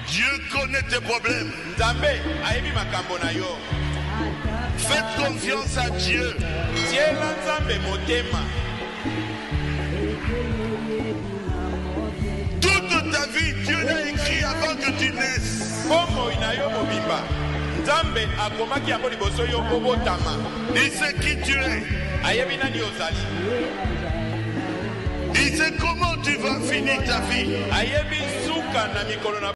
Dieu connaît tes problèmes. Faites confiance à Dieu. Toute ta vie, Dieu l'a écrit avant que tu naisses. Il sait qui tu es. Il sait comment tu vas finir ta vie.